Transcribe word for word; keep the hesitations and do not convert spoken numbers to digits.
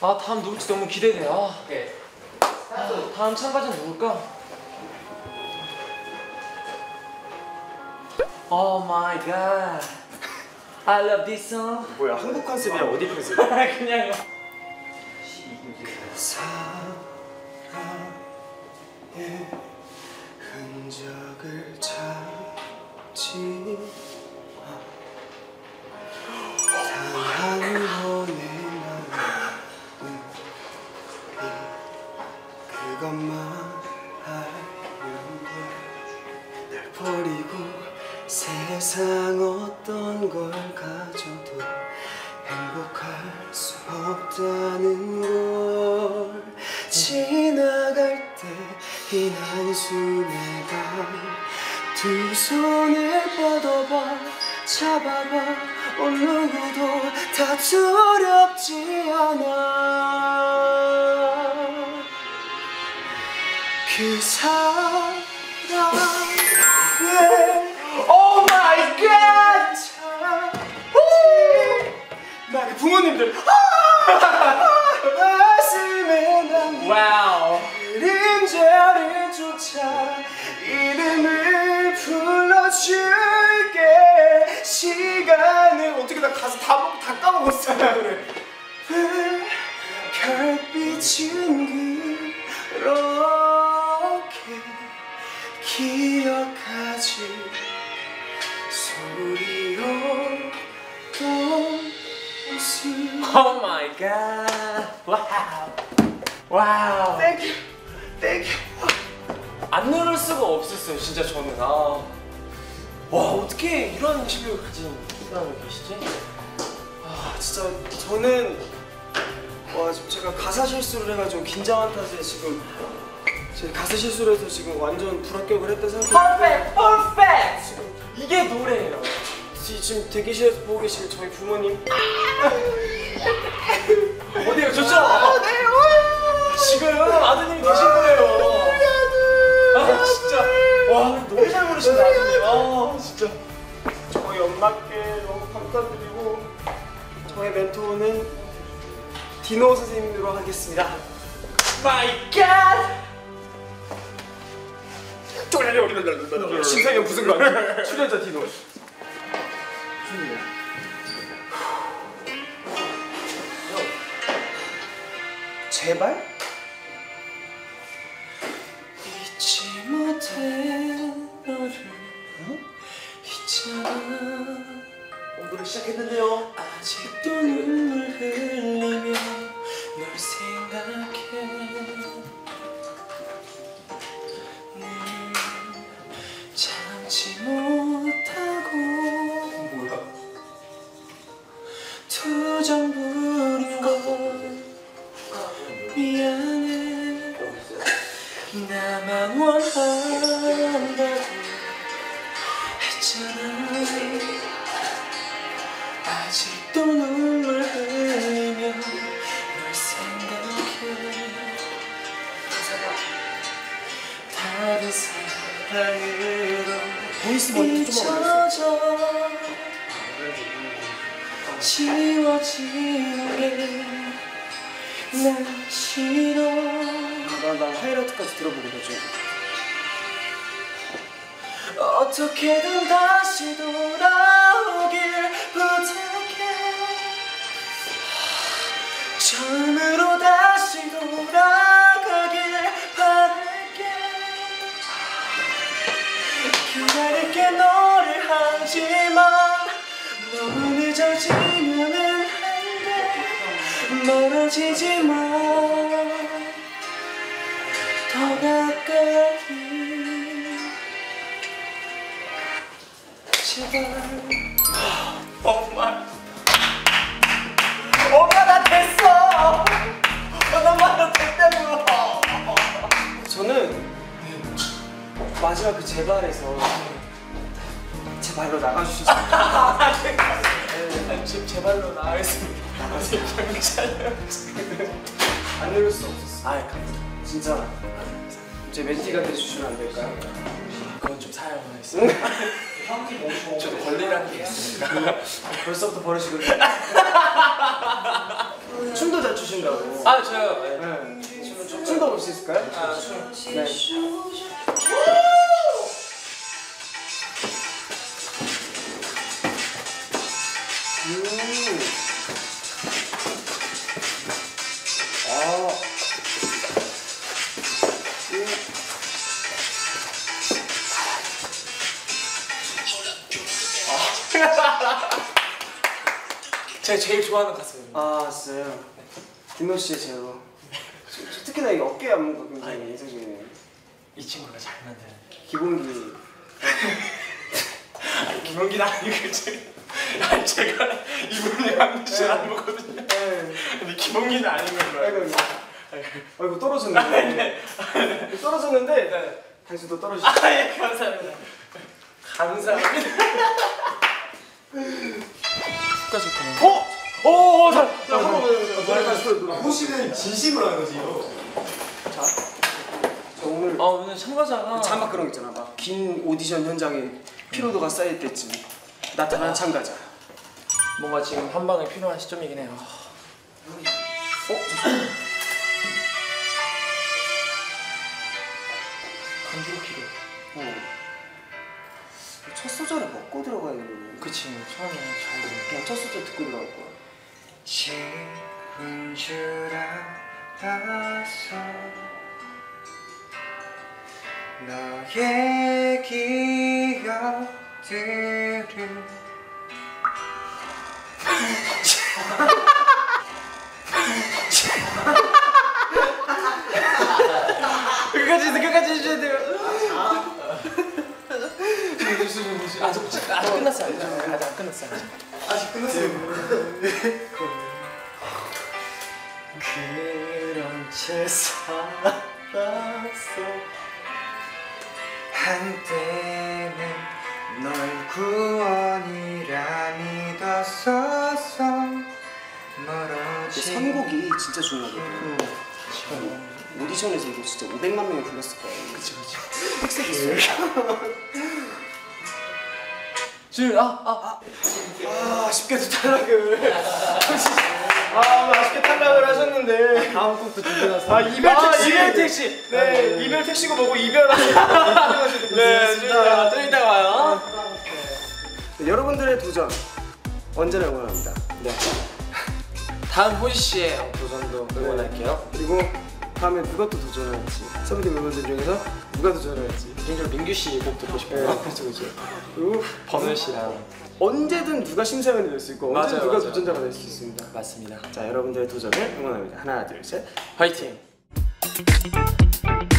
아 다음 누굴지 너무 기대돼. 아. 오케이. 다음 참가자는 누굴까? Oh my god. I love this song. 뭐야 한국 컨셉이야 어디 컨셉이야? 그냥요. 그 사랑의 흔적을 찾지 단 한 번의 나는 그것만 알면 돼. 날 버리고 세상 어떤 걸 가져도 행복할 수 없다는 걸 지나갈 때 이 한숨의 밤 두 손을 뻗어봐 잡아봐 어느 누구도 다 두렵지 않아 그 사랑에 Oh my god. 나의 부모님들 가슴에 남긴 와우. 그림자를 쫓아 이름을 불러줄게 시간을 어떻게 나 가사 다 먹고 다 까먹었어 그래 별빛은 그렇게 기억하지 소리 없던 모습 Oh my god. 와우. 와우. Thank you, thank you. 안 누를 수가 없었어요 진짜 저는. 아. 와 어떻게 이런 실력을 가진 사람이 계시지? 아 진짜 저는 와 지금 제가 가사 실수를 해가지고 긴장한 탓에 지금 제 가사 실수를 해서 지금 완전 불합격을 했다 생각해요. 퍼펙트 퍼펙트. 지금 이게 노래예요. 지금 대기실에서 보고 계실 저희 부모님 어디요? 좋죠? 아, 네. 지금 아드님이 계신 거예요. 아 진짜 와 너무 잘 부르신다 아드님. 아 진짜 저희 엄마께 너무 감사드리고 저의 멘토는 디노 선생님으로 하겠습니다. 마이 갓. 심사위원 부승관 출연자 디노. 제발? 잊지 못해 너를 어? 있잖아 어, 노래 시작했는데요. 아직도 눈물 흘리며 널 생각해 늘 참지 못하고 뭐야? 투정 부린 건 미안해 나만 원한다고 했잖아 아직도 눈물 흘리며 널 생각해 다른 사랑으로 잊혀져 지워지는 게 난 싫어. 나, 나 하이라이트까지 들어보고 되죠. 어떻게든 다시 돌아오길 부탁해 처음으로 다시 돌아가길 바랄게 기다릴게 너를 하지만 너무 늦어지면은 안돼 멀어지지 마 더 가까이 제발 엄마 엄마 나 됐어. 엄마 나 됐다고요. 저는 마지막 그 제발에서 제발로 나가주시죠. 네. 지금 제 발로 나가겠습니다. 경찰. 안 내릴 수 없었어. 아 감사합니다. 진짜 제 멘티가 돼주시면 안 될까요? 그건 좀 사양하겠습니다. 저도 권리라는 게 있으니까. 벌써부터 버릇이거든요. 춤도 잘 추신다고. 아 저요. 네. 네. 춤은 좀. 춤도 볼 수 있을까요? 아 춤. 네. 음. 아. 음. 제가 제일 좋아하는 가수입니다. 아, 진짜요? 김노 씨의 제로. 특히나 이 어깨 안무가 굉장히 인상적이네요. 이 친구가 잘 만드는. 기본기. 기본기는 아니고 제가 아니 제가 이분이 만드신 안무거든요. 네. 근데 기본기는 아닌 건가요? 아이고, 아이고. 아이고 떨어졌네. 떨어졌는데 네. 당신도 떨어지죠. 아, 예, 감사합니다. 감사합니다. 끝까지 있구나. 어? 오, 잘. 자, 한번 한번 노래. 호시는 진심으로 하는 거지 이거. 자, 저 오늘 아 오늘 참가자가 자막 그런 거 있잖아. 막 긴 오디션 현장에 피로도가 쌓일 때쯤 나타난 참가자. 뭔가 지금 한 방에 필요한 시점이긴 해요. 어? 저 간주가 필요. 어. 첫 소절을 먹고 들어가야 되는 거. 그치 처음에 잘. 그냥 첫 소절 듣고 들어갈 거야. 지운 줄 알았어 너의 기억들을 끝까지 끝까지 해줘야 돼요. 아직 아직 끝났어요. 아직 아직 안 끝났어요. 아직. 아직 끝났어요. 그런 채 살았어. 한때는 널 구원이라 믿었었어 멀어진 선곡이 진짜 중요하거든. 오디션에서 이거 진짜 오백만 명이 불렀을 거야. 그치 그치. 흑색 있어요. 지금 아아 아. 아, 아쉽게도 탈락을. 아, 오늘 아쉽게 탈락을 하셨는데. 다음 곡도 준비해놨어. 아, 이별 아, 택시. 이별 택시. 네, 이별 택시고 뭐고 이별하시고. 네, 좀 이따가 좀 이따가 와요. 네, 여러분들의 도전 언제나 응원합니다. 네. 다음 호시 씨의 도전도 응원할게요. 그리고 다음에 누가 또 도전할지, 선배님 멤버들 중에서 누가 도전할지. 개인적으로 민규 씨 곡 듣고 싶어요. 네, 그렇죠, 그렇죠. 그리고 번우 씨랑. 언제든 누가 심사위원이 될 수 있고 맞아요, 언제든 누가 맞아요. 도전자가 될 수 있습니다. 맞습니다. 자, 여러분들의 도전을 응원합니다. 하나, 둘, 셋. 화이팅.